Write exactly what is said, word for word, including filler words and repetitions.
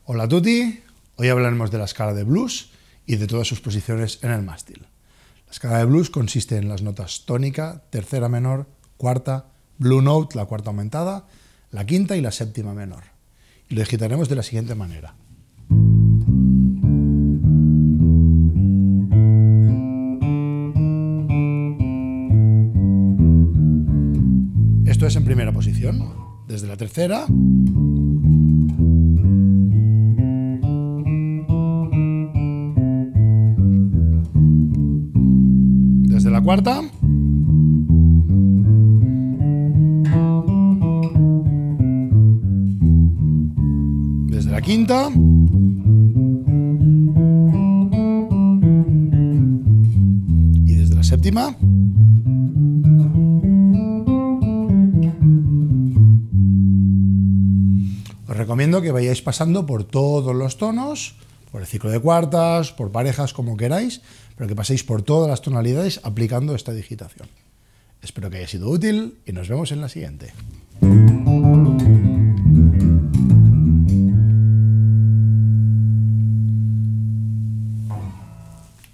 Hola a tutti, hoy hablaremos de la escala de blues y de todas sus posiciones en el mástil. La escala de blues consiste en las notas tónica, tercera menor, cuarta, blue note, la cuarta aumentada, la quinta y la séptima menor. Y lo digitaremos de la siguiente manera. Esto es en primera posición, desde la tercera, desde la cuarta, desde la quinta, y desde la séptima. Os recomiendo que vayáis pasando por todos los tonos, por el ciclo de cuartas, por parejas, como queráis, pero que paséis por todas las tonalidades aplicando esta digitación. Espero que haya sido útil y nos vemos en la siguiente.